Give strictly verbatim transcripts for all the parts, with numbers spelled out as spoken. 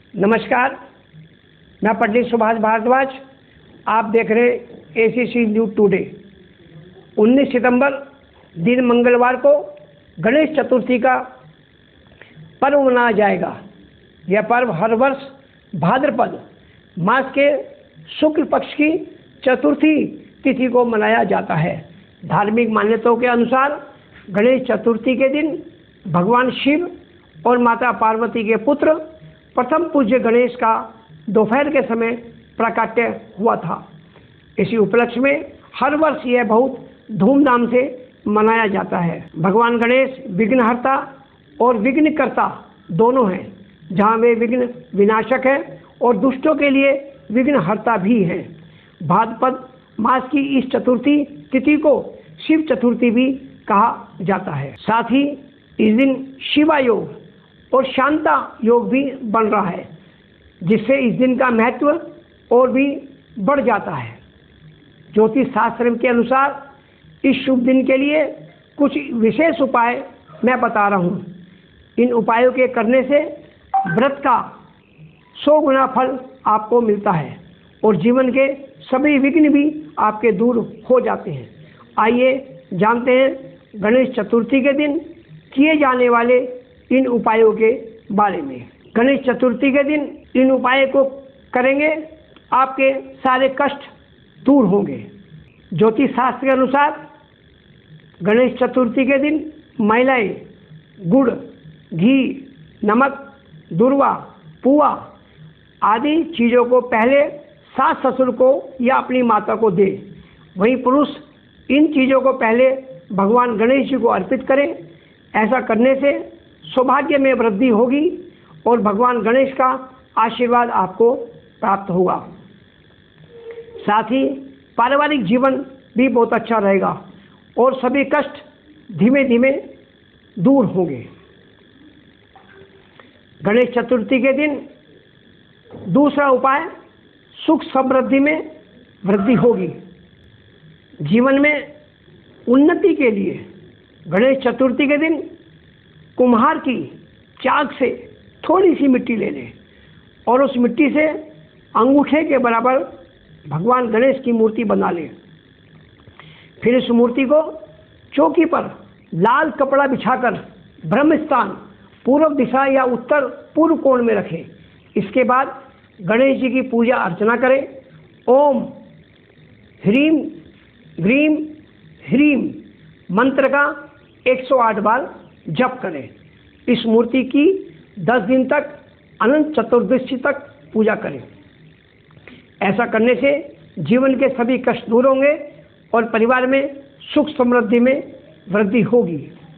नमस्कार, मैं पंडित सुभाष भारद्वाज। आप देख रहे ए सी सी न्यूज़ टुडे। उन्नीस सितंबर दिन मंगलवार को गणेश चतुर्थी का पर्व मनाया जाएगा। यह पर्व हर वर्ष भाद्रपद मास के शुक्ल पक्ष की चतुर्थी तिथि को मनाया जाता है। धार्मिक मान्यताओं के अनुसार गणेश चतुर्थी के दिन भगवान शिव और माता पार्वती के पुत्र प्रथम पूज्य गणेश का दोपहर के समय प्राकट्य हुआ था। इसी उपलक्ष्य में हर वर्ष यह बहुत धूमधाम से मनाया जाता है। भगवान गणेश विघ्नहर्ता और विघ्नकर्ता दोनों हैं। जहाँ वे विघ्न विनाशक हैं और दुष्टों के लिए विघ्नहर्ता भी हैं। भाद्रपद मास की इस चतुर्थी तिथि को शिव चतुर्थी भी कहा जाता है। साथ ही इस दिन शिवा योग और शांता योग भी बन रहा है, जिससे इस दिन का महत्व और भी बढ़ जाता है। ज्योतिष शास्त्र के अनुसार इस शुभ दिन के लिए कुछ विशेष उपाय मैं बता रहा हूँ। इन उपायों के करने से व्रत का सौ गुना फल आपको मिलता है और जीवन के सभी विघ्न भी आपके दूर हो जाते हैं। आइए जानते हैं गणेश चतुर्थी के दिन किए जाने वाले इन उपायों के बारे में। गणेश चतुर्थी के दिन इन उपायों को करेंगे, आपके सारे कष्ट दूर होंगे। ज्योतिष शास्त्र के अनुसार गणेश चतुर्थी के दिन महिलाएं गुड़, घी, नमक, दुर्वा, पुआ आदि चीज़ों को पहले सास ससुर को या अपनी माता को दे। वहीं पुरुष इन चीज़ों को पहले भगवान गणेश जी को अर्पित करें। ऐसा करने से सौभाग्य में वृद्धि होगी और भगवान गणेश का आशीर्वाद आपको प्राप्त होगा। साथ ही पारिवारिक जीवन भी बहुत अच्छा रहेगा और सभी कष्ट धीमे धीमे दूर होंगे। गणेश चतुर्थी के दिन दूसरा उपाय, सुख समृद्धि में वृद्धि होगी। जीवन में उन्नति के लिए गणेश चतुर्थी के दिन कुम्हार की चाक से थोड़ी सी मिट्टी ले लें और उस मिट्टी से अंगूठे के बराबर भगवान गणेश की मूर्ति बना लें। फिर इस मूर्ति को चौकी पर लाल कपड़ा बिछाकर ब्रह्म स्थान पूर्व दिशा या उत्तर पूर्व कोण में रखें। इसके बाद गणेश जी की पूजा अर्चना करें। ओम ह्रीम ग्रीम ह्रीम मंत्र का एक सौ आठ बार जप करें। इस मूर्ति की दस दिन तक अनंत चतुर्दशी तक पूजा करें। ऐसा करने से जीवन के सभी कष्ट दूर होंगे और परिवार में सुख समृद्धि में वृद्धि होगी।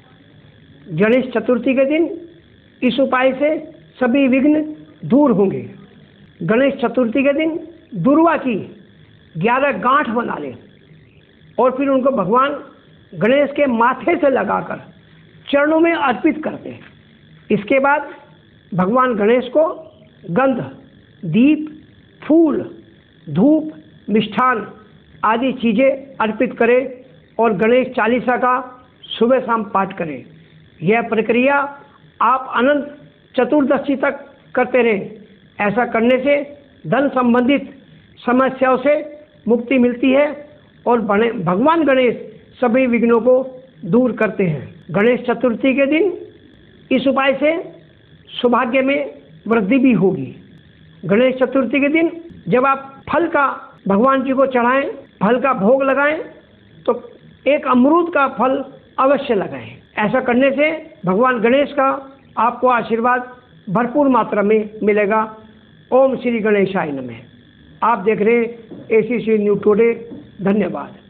गणेश चतुर्थी के दिन इस उपाय से सभी विघ्न दूर होंगे। गणेश चतुर्थी के दिन दुर्वा की ग्यारह गांठ बना लें और फिर उनको भगवान गणेश के माथे से लगाकर चरणों में अर्पित करते हैं। इसके बाद भगवान गणेश को गंध, दीप, फूल, धूप, मिष्ठान आदि चीज़ें अर्पित करें और गणेश चालीसा का सुबह शाम पाठ करें। यह प्रक्रिया आप अनंत चतुर्दशी तक करते रहें। ऐसा करने से धन संबंधित समस्याओं से मुक्ति मिलती है और भगवान गणेश सभी विघ्नों को दूर करते हैं। गणेश चतुर्थी के दिन इस उपाय से सौभाग्य में वृद्धि भी होगी। गणेश चतुर्थी के दिन जब आप फल का भगवान जी को चढ़ाएं, फल का भोग लगाएं, तो एक अमरूद का फल अवश्य लगाएं। ऐसा करने से भगवान गणेश का आपको आशीर्वाद भरपूर मात्रा में मिलेगा। ओम श्री गणेशाय नमः। आप देख रहे हैं ए सी सी न्यूज़ टुडे। धन्यवाद।